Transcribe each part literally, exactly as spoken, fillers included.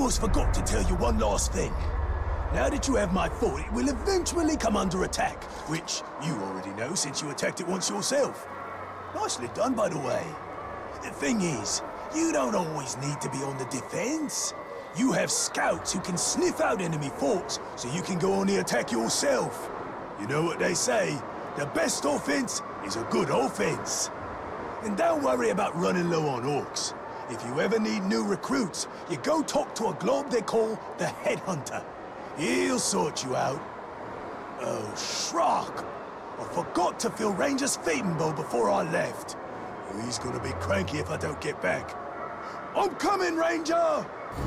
almost forgot to tell you one last thing. Now that you have my fort, it will eventually come under attack, which you already know since you attacked it once yourself. Nicely done, by the way. The thing is, you don't always need to be on the defense. You have scouts who can sniff out enemy forts, so you can go on the attack yourself. You know what they say, the best offense is a good offense. And don't worry about running low on orcs. If you ever need new recruits, you go talk to a globe they call the Headhunter. He'll sort you out. Oh, Shrock! I forgot to fill Ranger's feeding bowl before I left. He's gonna be cranky if I don't get back. I'm coming, Ranger!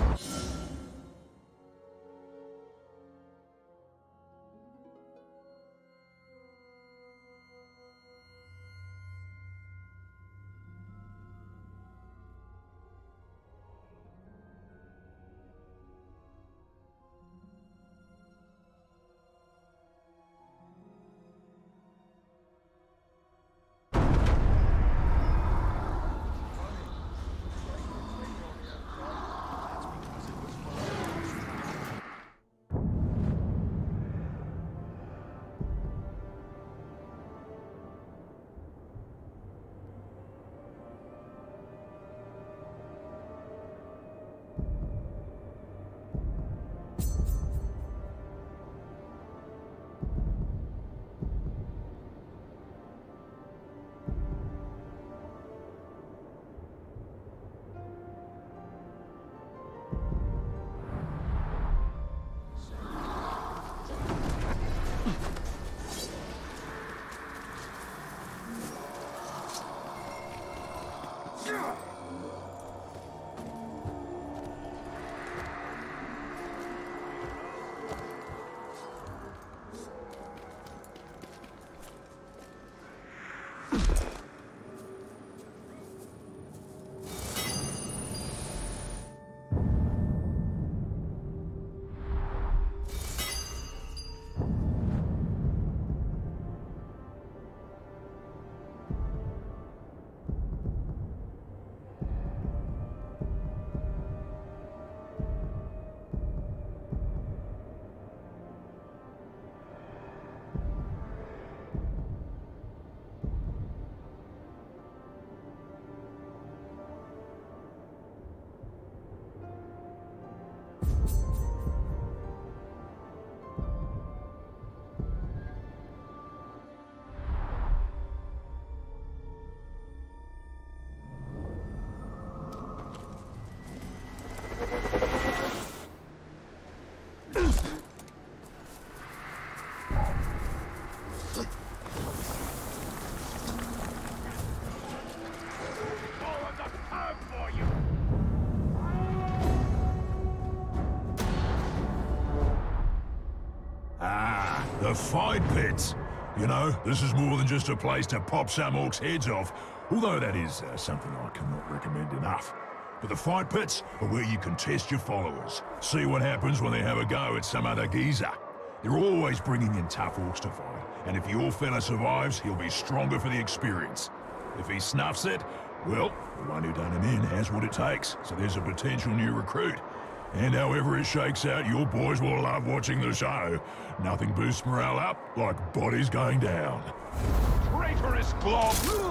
The fight pits. You know, this is more than just a place to pop some orcs' heads off, although that is uh, something I cannot recommend enough. But the fight pits are where you can test your followers, see what happens when they have a go at some other geezer. They're always bringing in tough orcs to fight, and if your fella survives, he'll be stronger for the experience. If he snuffs it, well, the one who done him in has what it takes, so there's a potential new recruit. And however it shakes out, your boys will love watching the show. Nothing boosts morale up like bodies going down. Traitorous glob!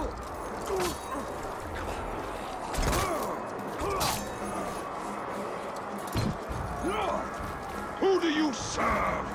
Who do you serve?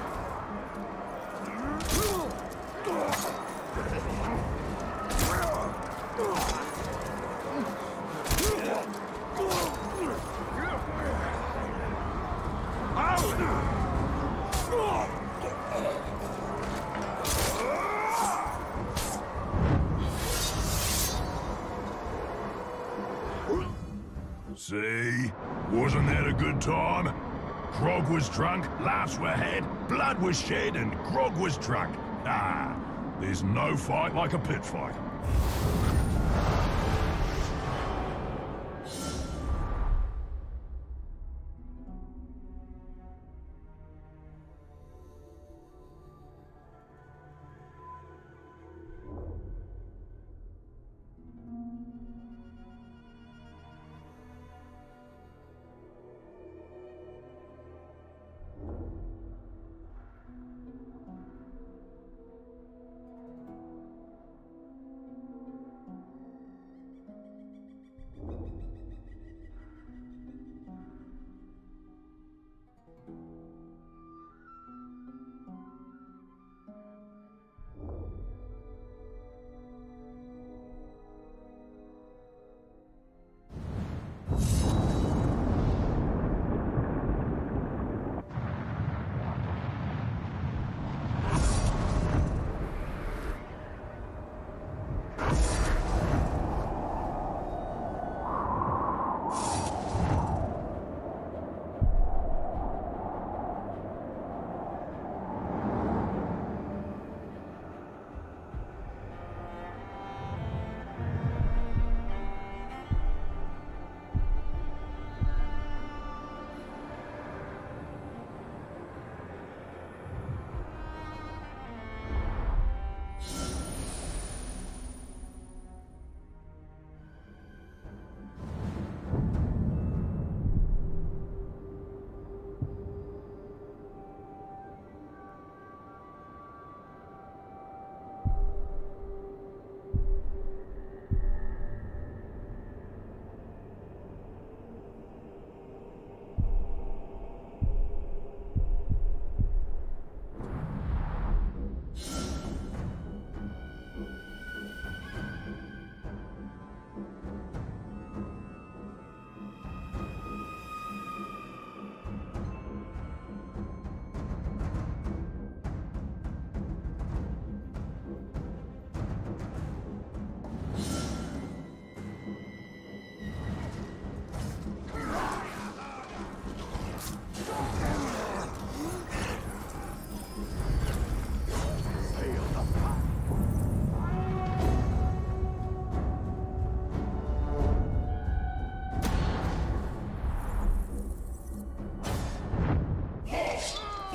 See? Wasn't that a good time? Grog was drunk, laughs were had, blood was shed, and Grog was drunk. Ah, there's no fight like a pit fight.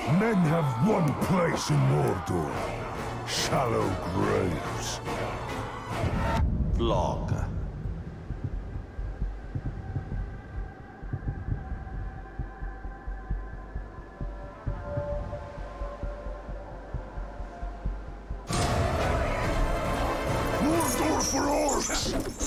Men have one place in Mordor. Shallow graves. Vlog. Mordor for orcs!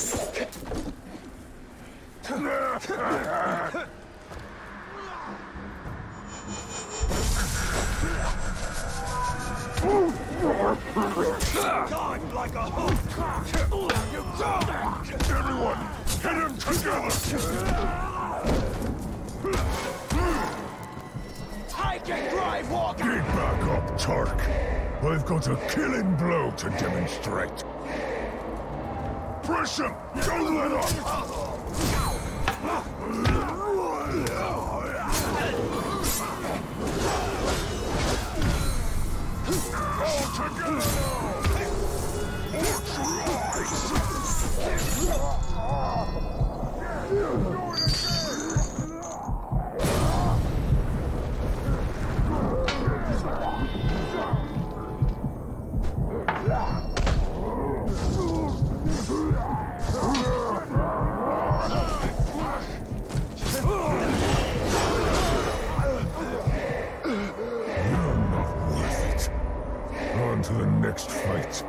God, like a hook! You dog! Everyone, get him together! Take it, Grave Walker! Get back up, Turk. I've got a killing blow to demonstrate. Press him! Don't let up! All together now! Orcs rise! On to the next fight.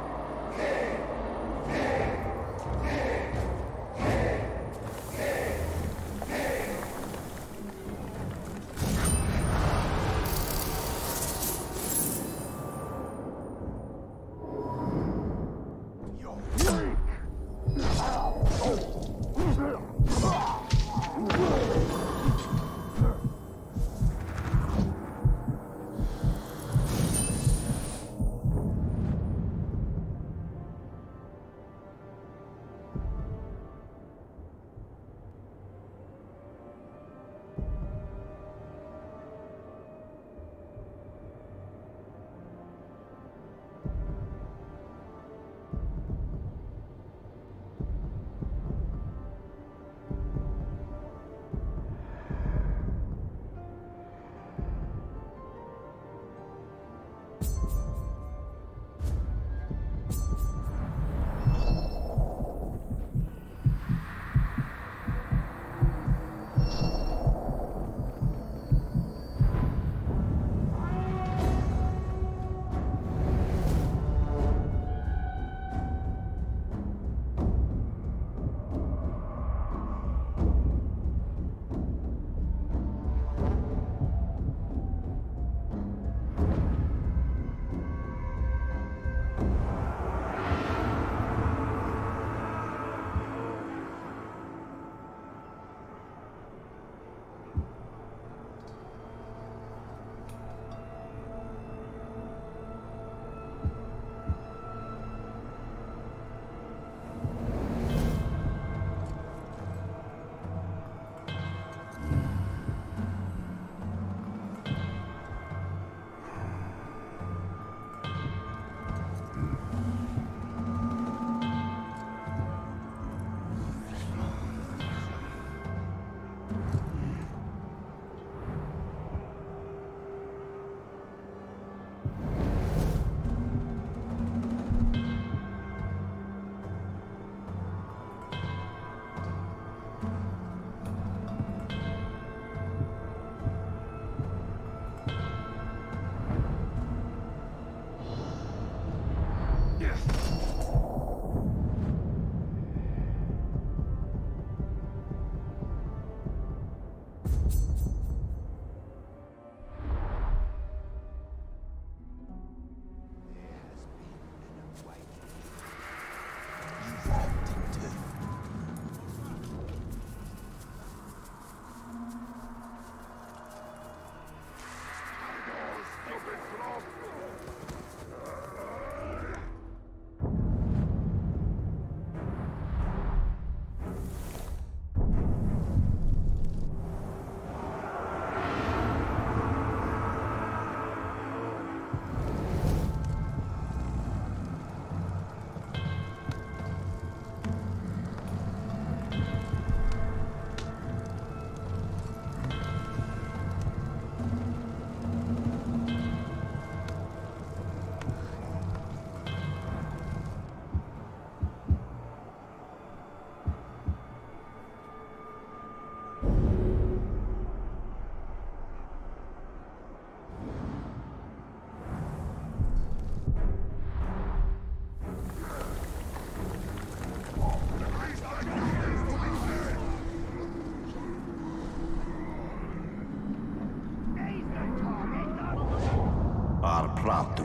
Mar Pratu.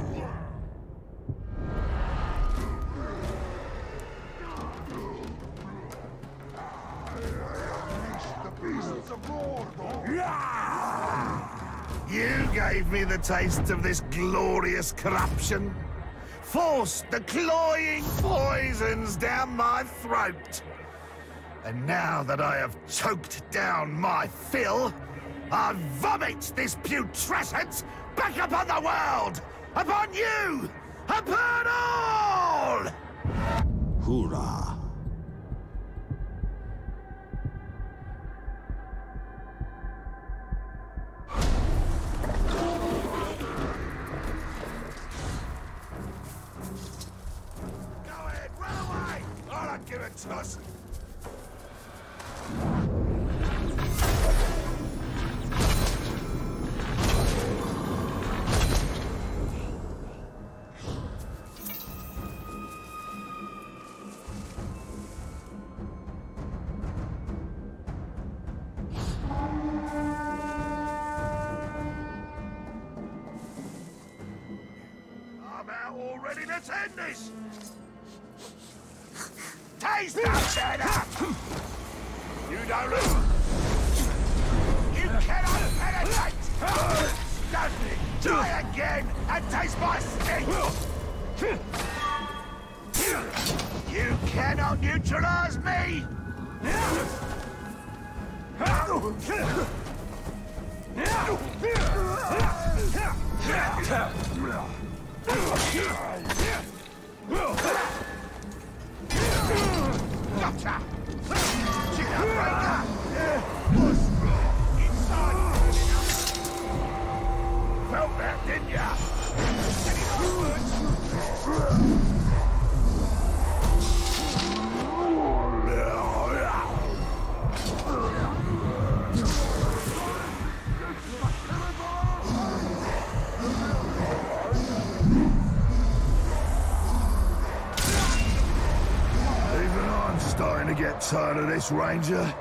You gave me the taste of this glorious corruption. Forced the cloying poisons down my throat. And now that I have choked down my fill, I vomit this putrescence back upon the world! Upon you! Upon all! Hoorah! Go ahead, run away! I don't give a toss. Ready to end this! Taste that, Jenna! You don't lose! You cannot penetrate! Dudley, try again and taste my stink! You cannot neutralize me! Gotcha! Breaker! Inside! Felt that, didn't ya? Any words? Starting to get tired of this, Ranger.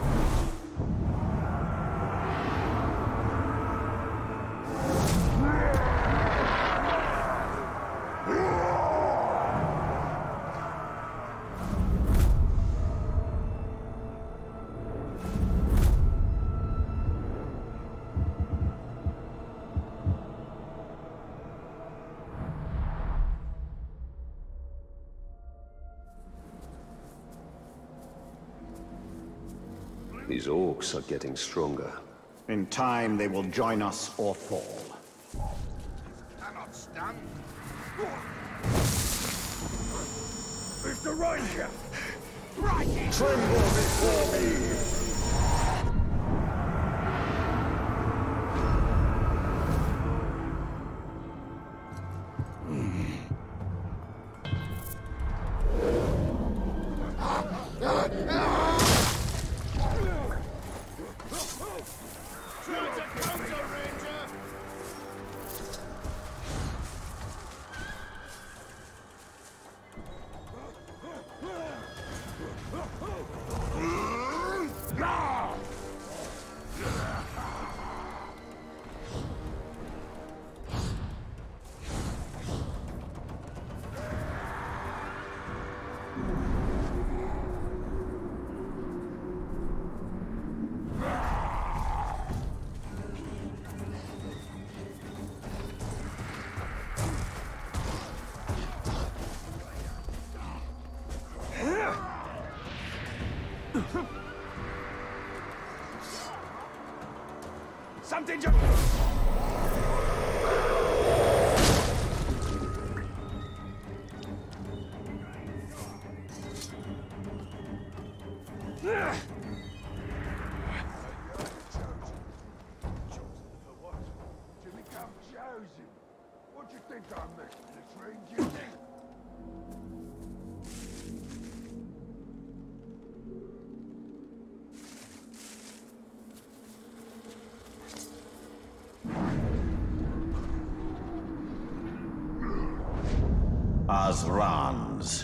These orcs are getting stronger. In time, they will join us or fall. Cannot stand. Mister Ranger! Right! Tremble before me! Something just... What do you think I'm making this range? Azrans.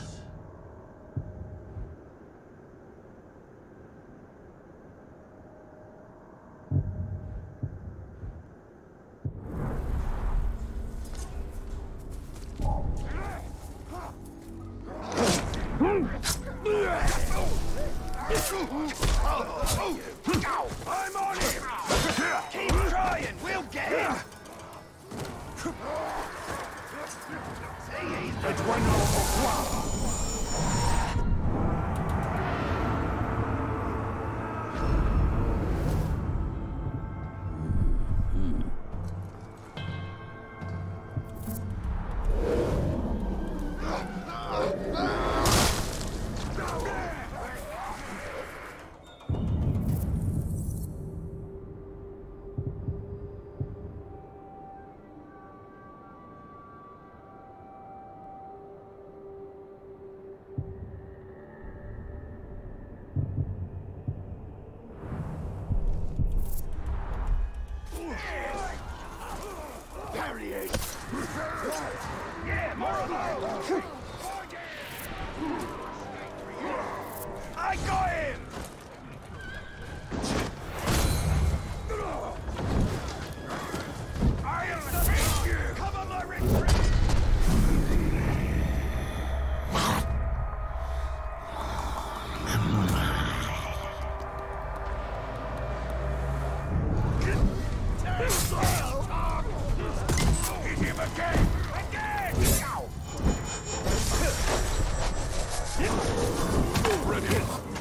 I'm on him! Keep trying, we'll get him! See, he's the one over. Yeah, more of you! I got him! I am the you! Cover my retreat! Hit him again! Again! Ready!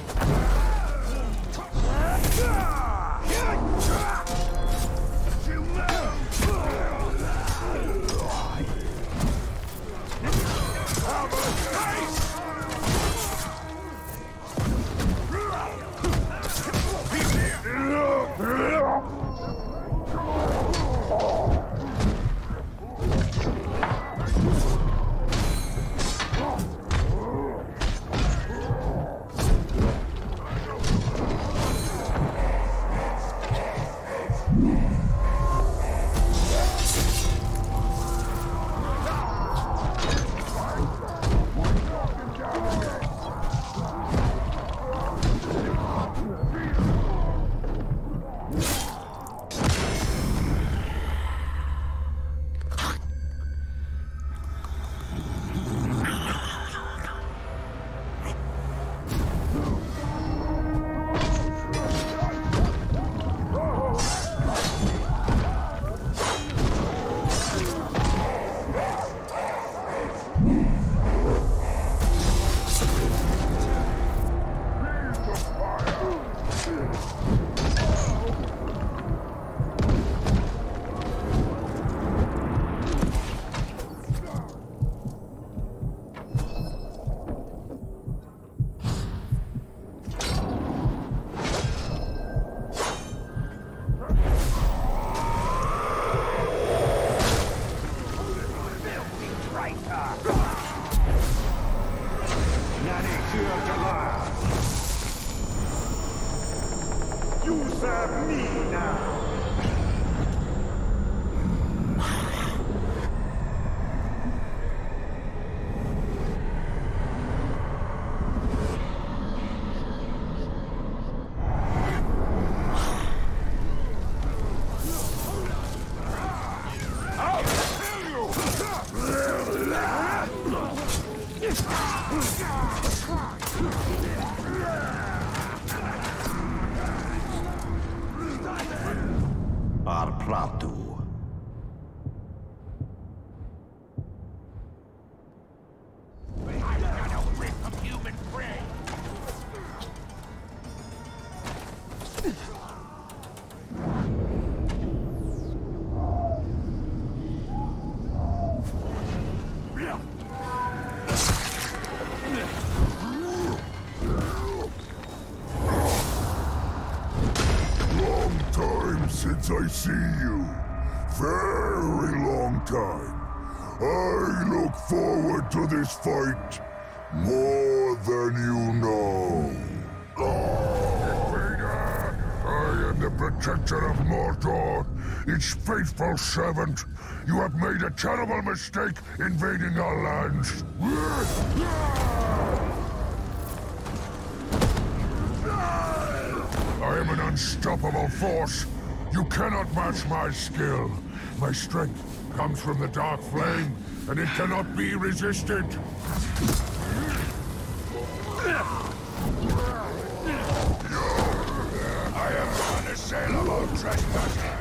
You serve me now! Arpratu. I'm gonna rip a human brain! Since I see you. Very long time. I look forward to this fight more than you know. Vader, I am the protector of Mordor, its faithful servant. You have made a terrible mistake invading our lands. I am an unstoppable force. You cannot match my skill. My strength comes from the dark flame, and it cannot be resisted. Saleable trespasser!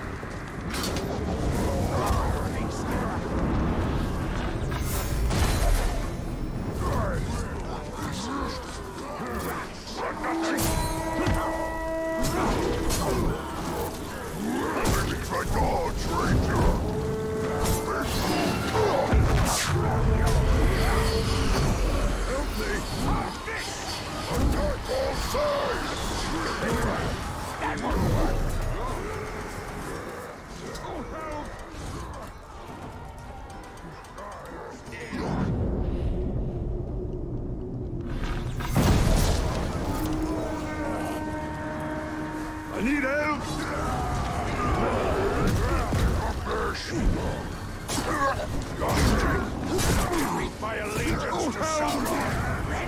I need help! My allegiance to Sauron!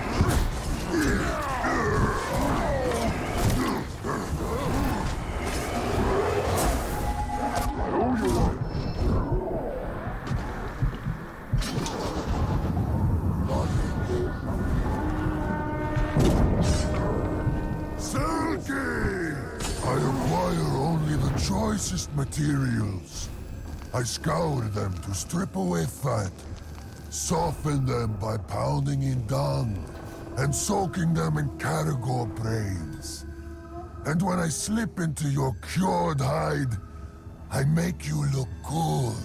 I acquire only the choicest materials. I scour them to strip away fat, soften them by pounding in dung, and soaking them in caragor brains. And when I slip into your cured hide, I make you look good.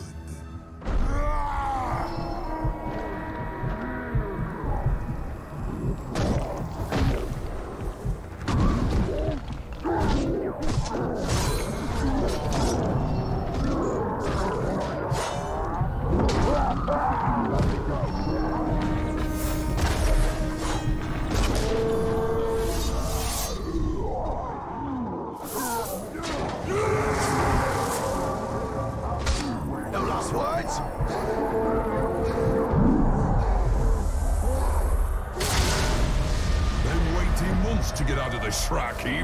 To get out of the Shrike heap.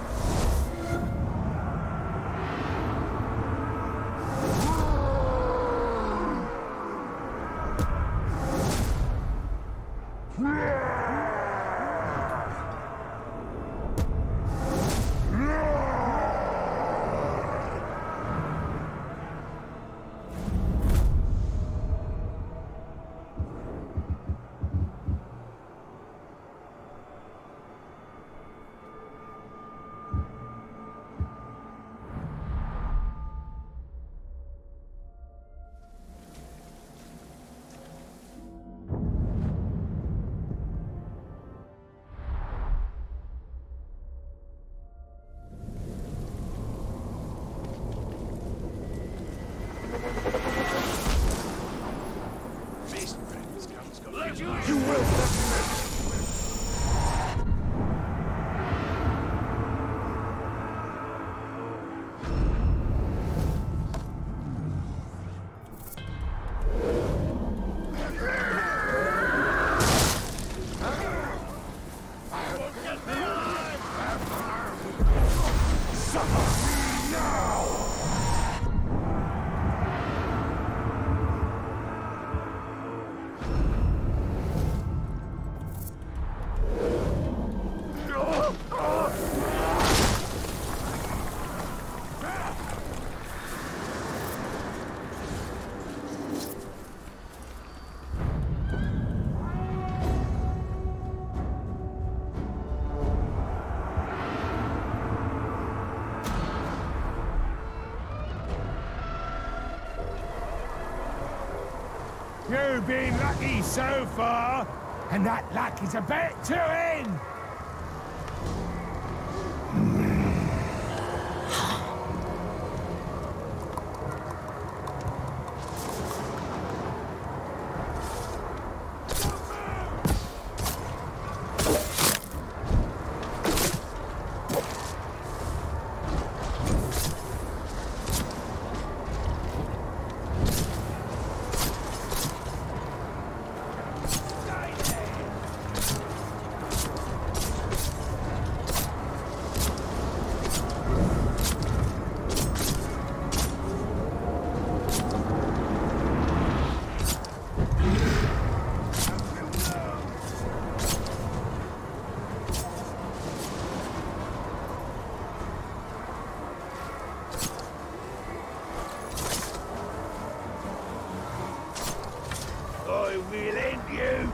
You will You've been lucky so far, and that luck is about to end! we'll end you!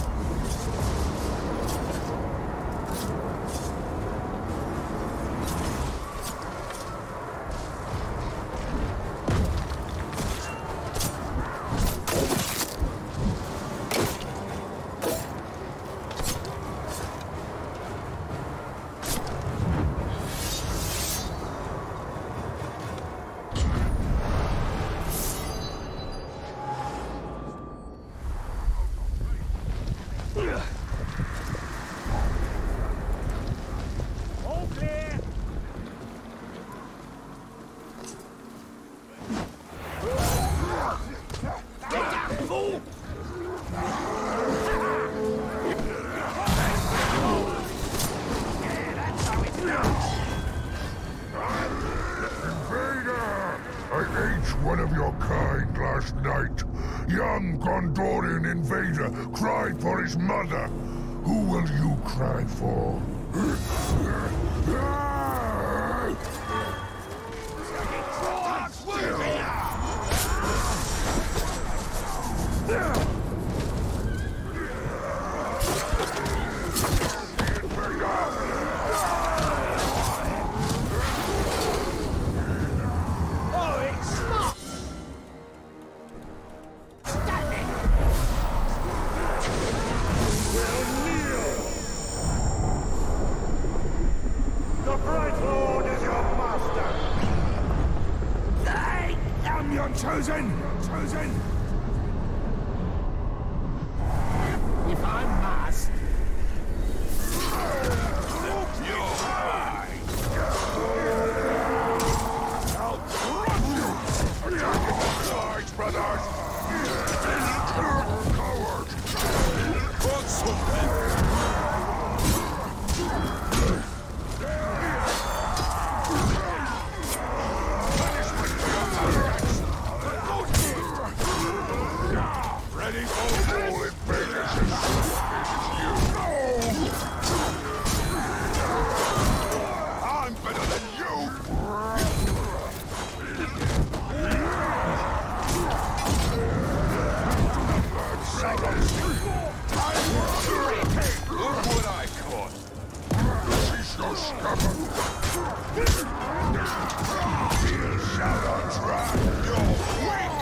All clear! Get down, fool! Yeah, that's how it's done! Invader! I ate one of your kind last night. Young Gondorian invader cried for his mother. Who will you cry for? The Bright Lord is your master! I am your chosen! Chosen! If I must... You're mine! I'll crush you! Attack him on sides, brothers! Coward! What's something? Ready for all invaders and you. I'm better than you. Look what I caught. She's no scupper. Feel shout on track. You're weak.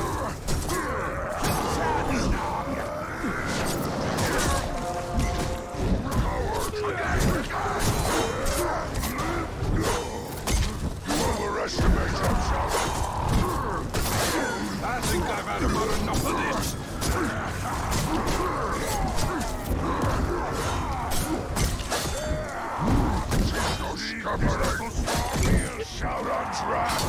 I think I've had about enough of this. You'll shout on track.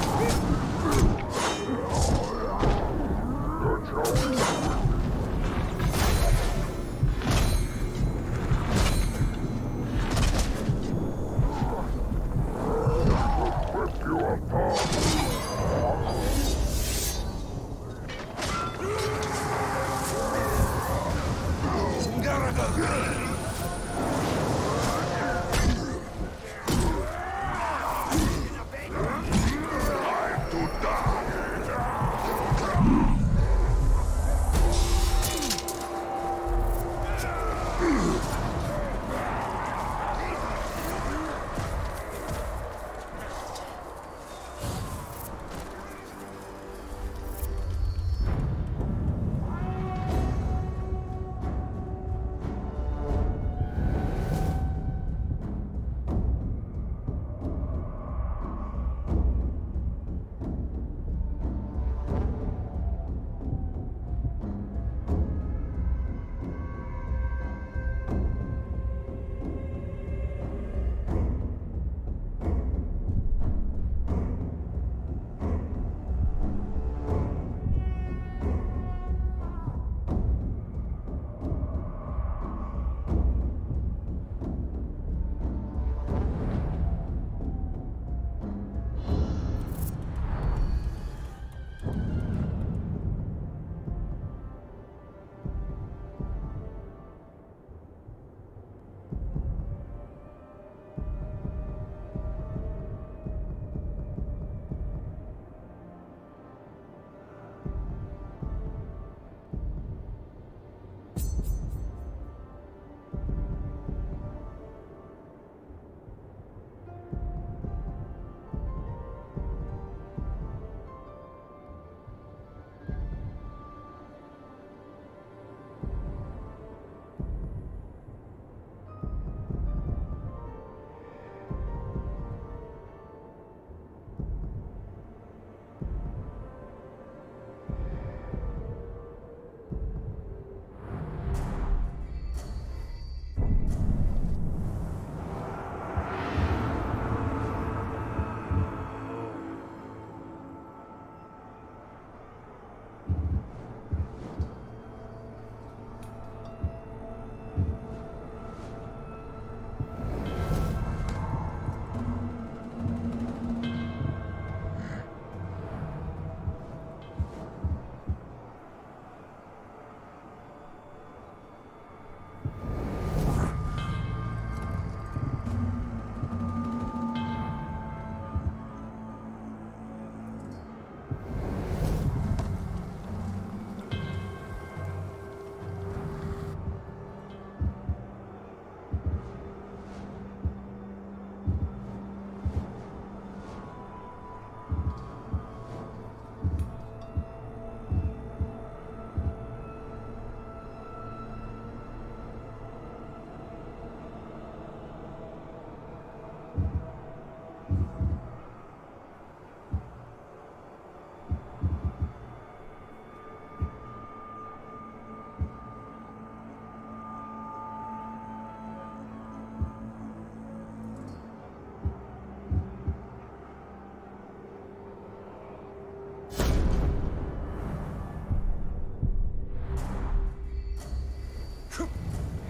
Rip you apart.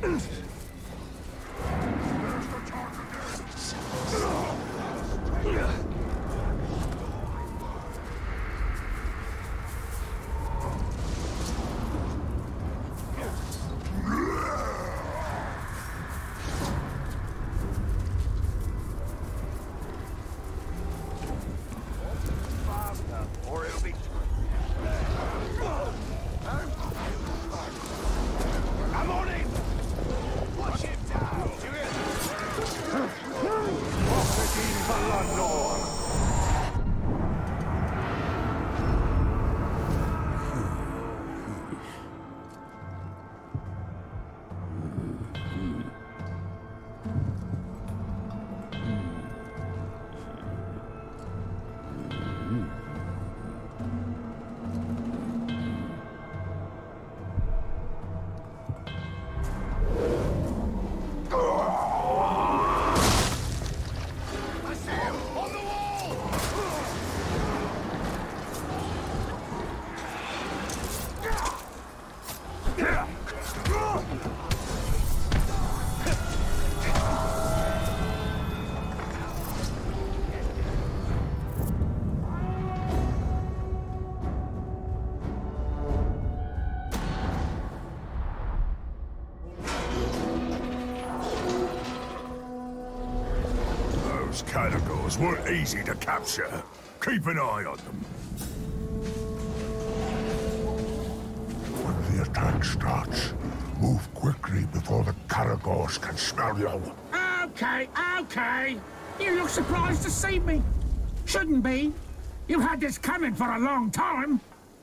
Or it'll be... I'm on him! Watch him down! Do you hear? Those categories weren't easy to capture. Keep an eye on them. When the attack starts, move quickly before the Caragors can smell you. Okay, okay. You look surprised to see me. Shouldn't be. You've had this coming for a long time.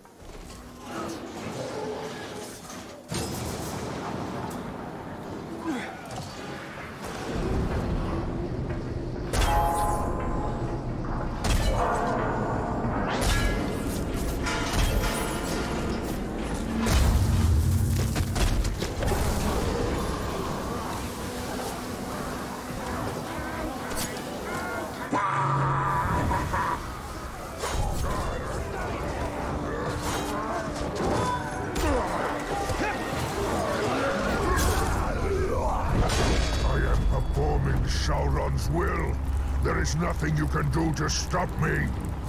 Sauron's will. There is nothing you can do to stop me.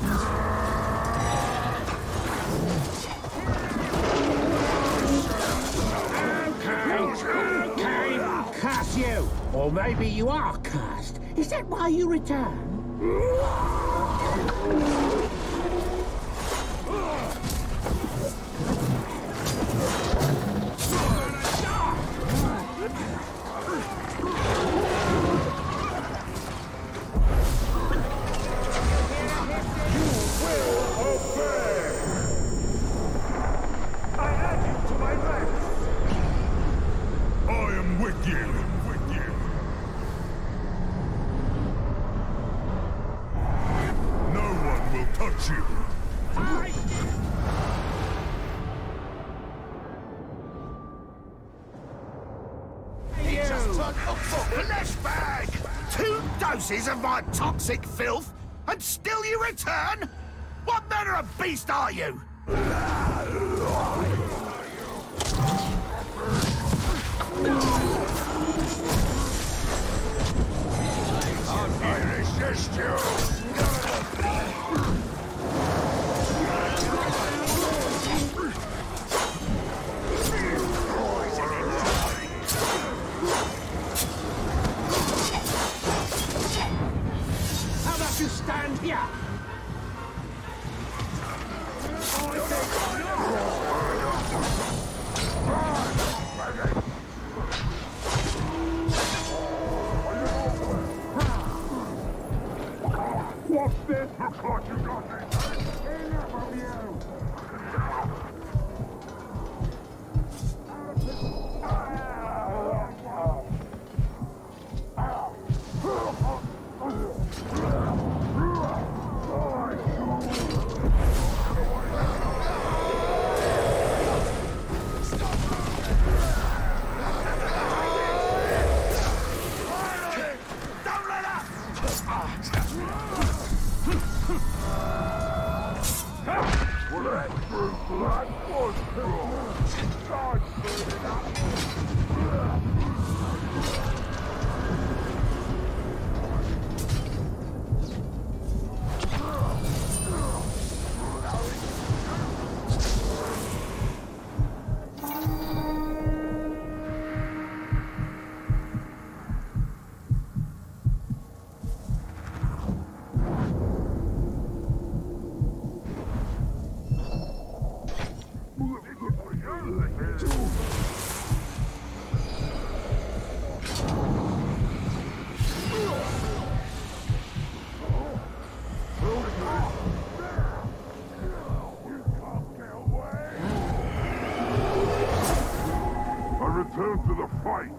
Okay, okay. Curse you. Or maybe you are cursed. Is that why you return? Two doses of my toxic filth, and still you return? What manner of beast are you? I resist you! You stand here. What's this? I thought you got me. Enough of you. Blood was Return to the fight.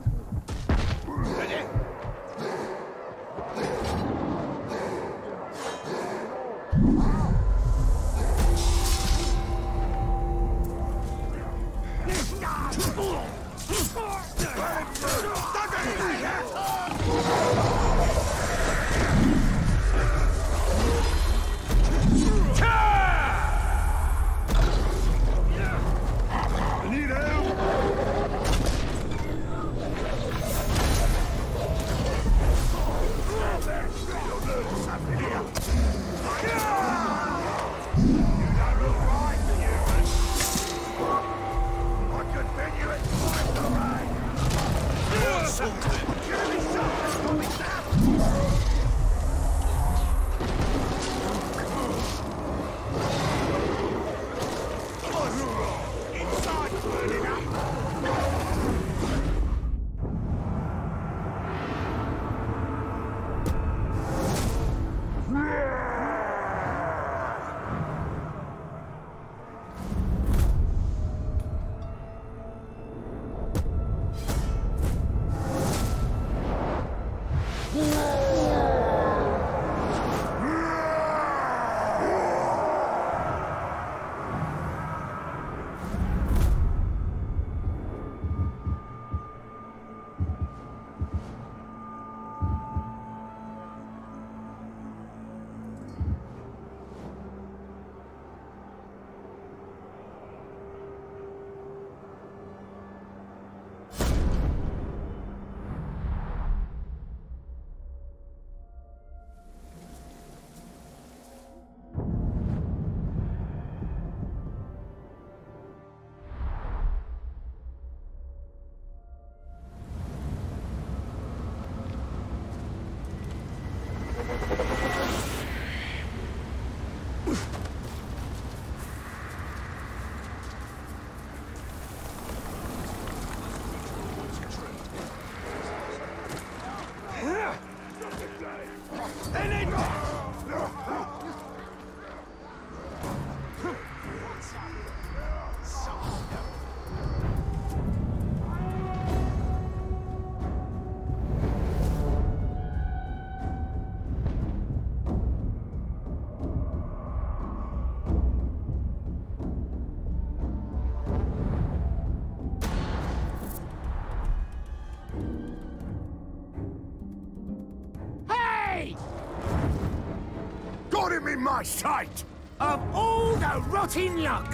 Got him in my sight! Of all the rotting luck!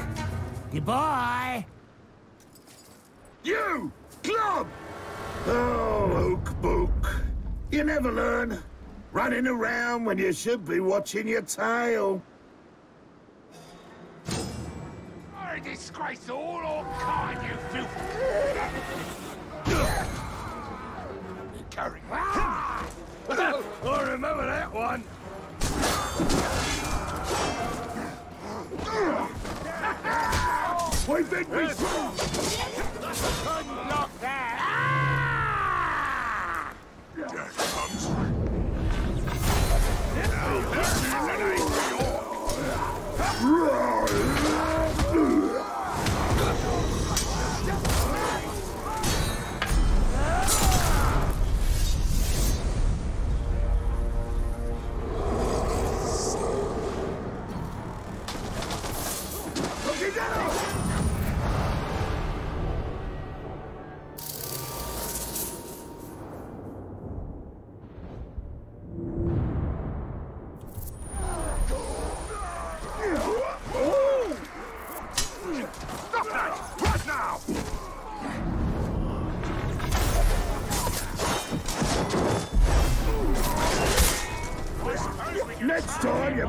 Goodbye! You! Club! Oh, Oak Book. You never learn. Running around when you should be watching your tail. I disgrace all orc, you filth! Carry. Ah! I remember that one. We think we should. Couldn't knock that. Ah! Death comes.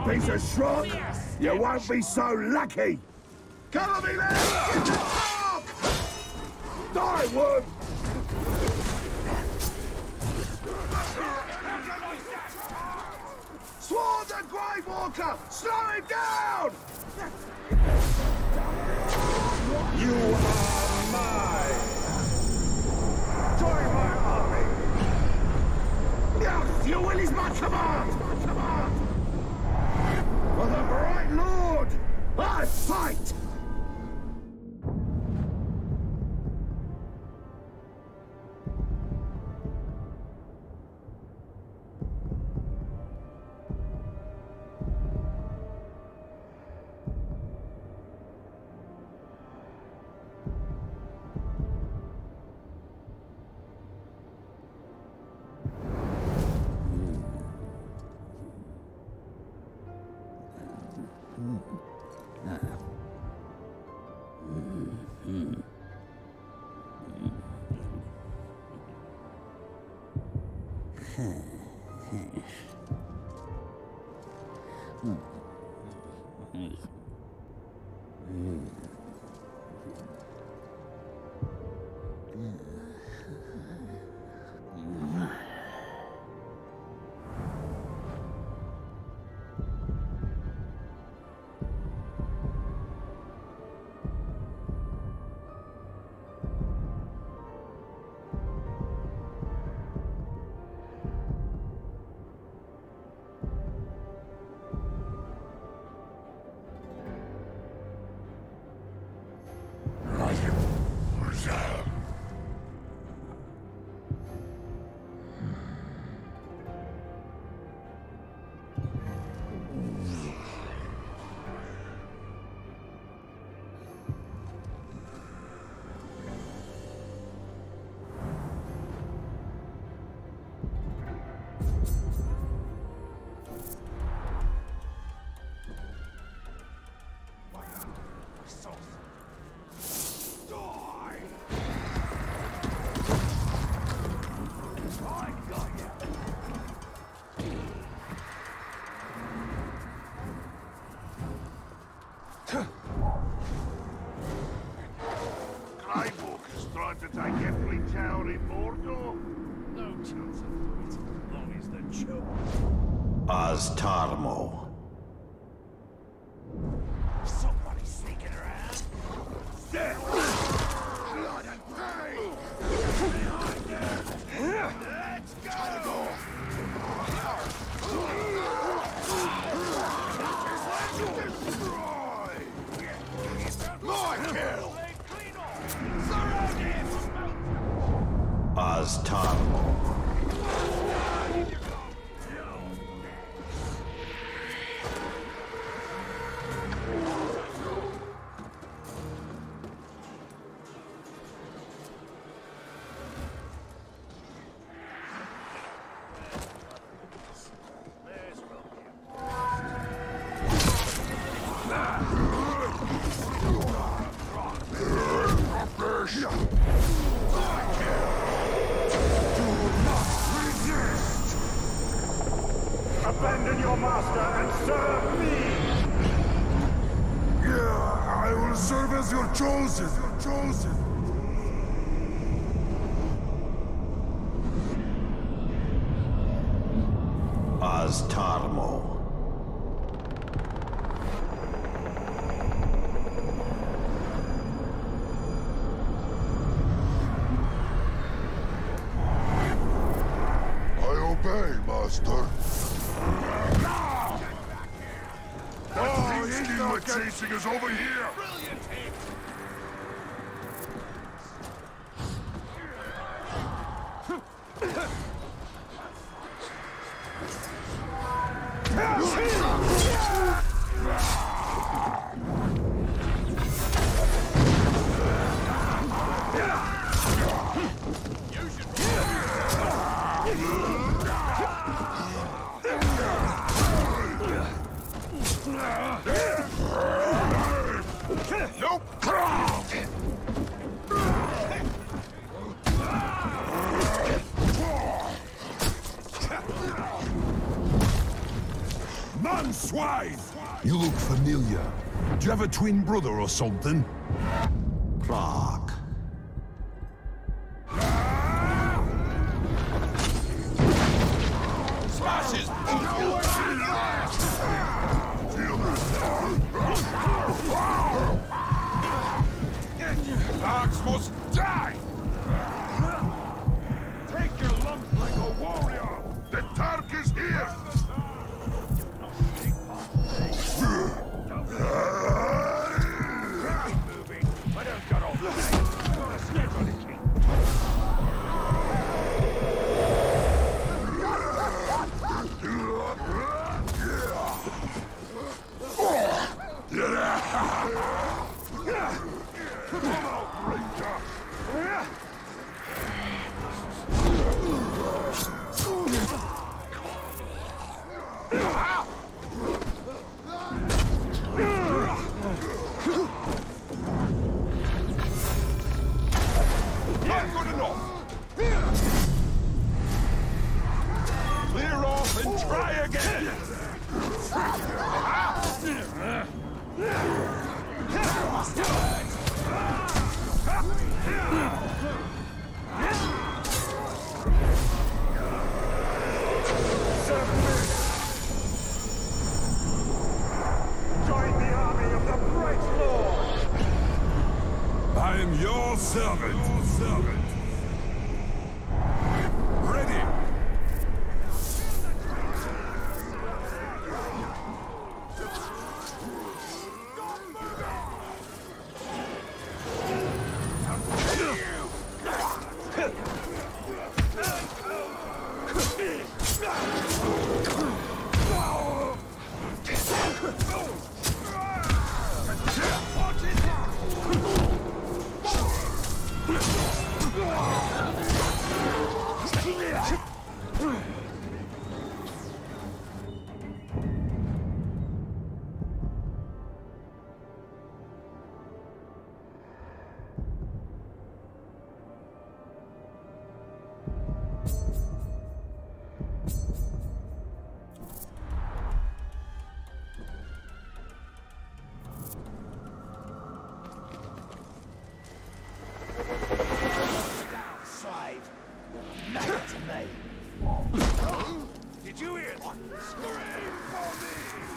piece of shrunk! You won't be so lucky! Cover me there! Die, wood! Sword and Grey Walker! Slow him down! You are mine! Join my army! Yes, your will is my command! My command! For the Bright Lord, I fight! To take every town in Mordor? No chance of it, as long as the choke. Oztarmo. Somebody sneaking around. Death! Blood and pain! Behind them! Let's go! Destroy! My kill! Oztarmo. Abandon your master and serve me! Yeah, I will serve as your chosen, your chosen. Oztarmo. I obey, master. Oh, That scheme we're chasing is over here! Brilliant hit! this way! You look familiar. Do you have a twin brother or something? Clark. Smashes! Orcs must die! Take your lump like a warrior! The Turk is here! I am your servant. Your servant. Ready. Did you hear? Scream for me!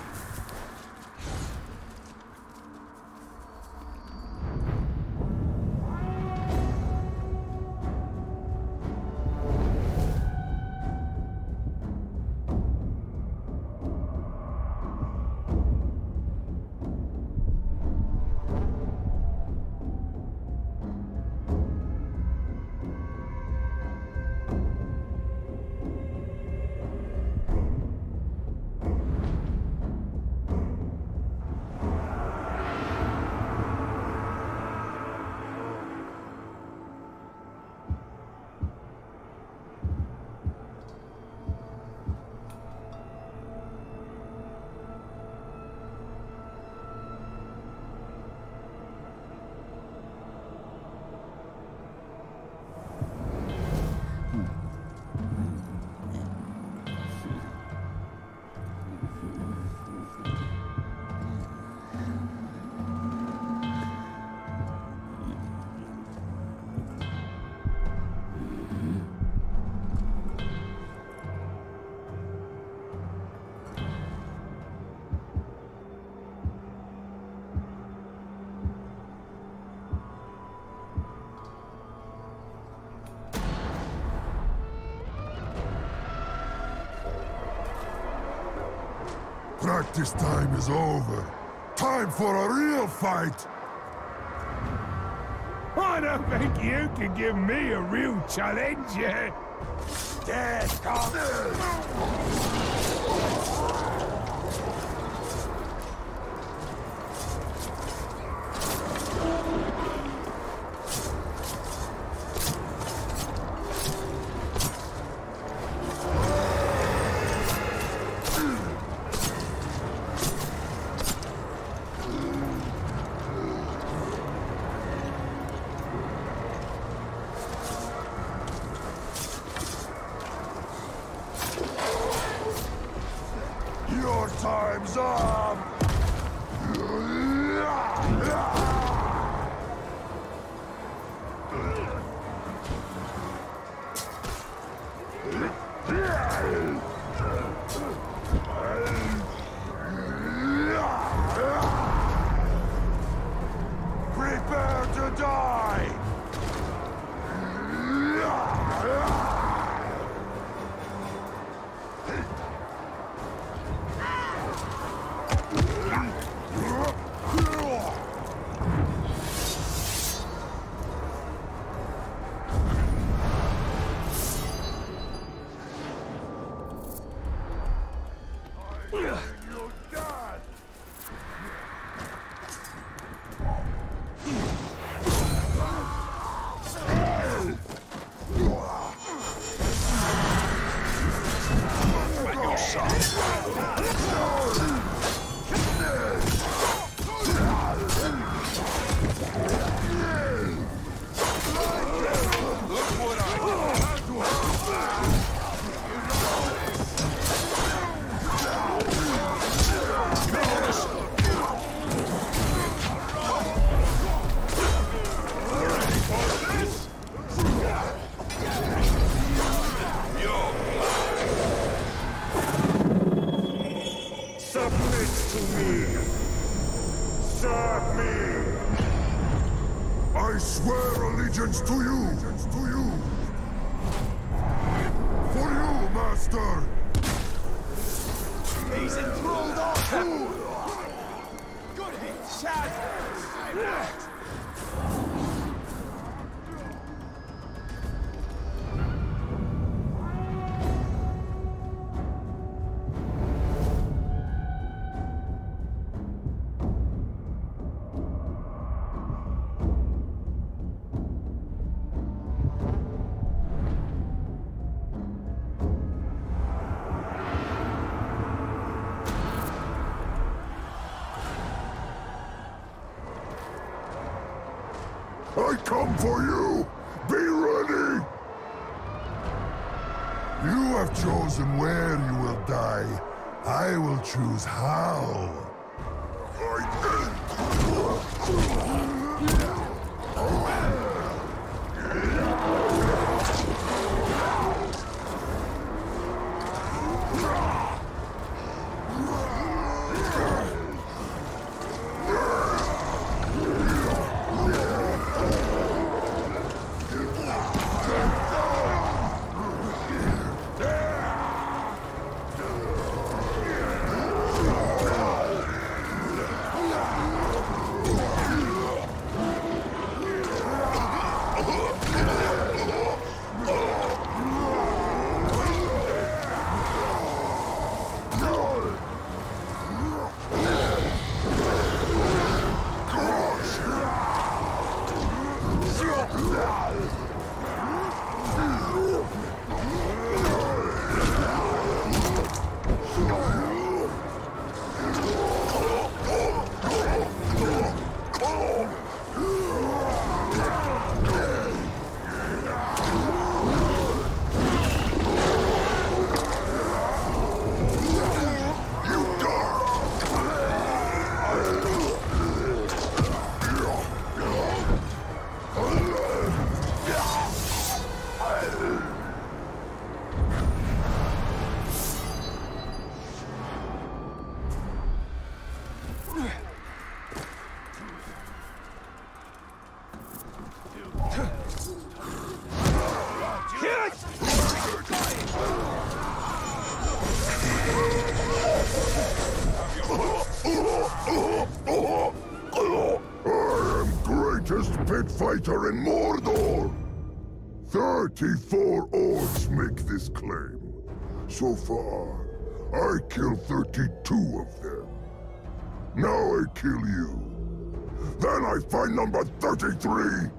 Practice time is over. Time for a real fight! I don't think you can give me a real challenge yet. Death comes! You're some! Prepare to die! I swear allegiance to you! To you! For you, Master! He's enthralled our fool! Good hit, Shad! I come for you! Be ready! You have chosen where you will die. I will choose how. Pit fighter in Mordor! Thirty-four orcs make this claim. So far, I killed thirty-two of them. Now I kill you. Then I find number thirty-three!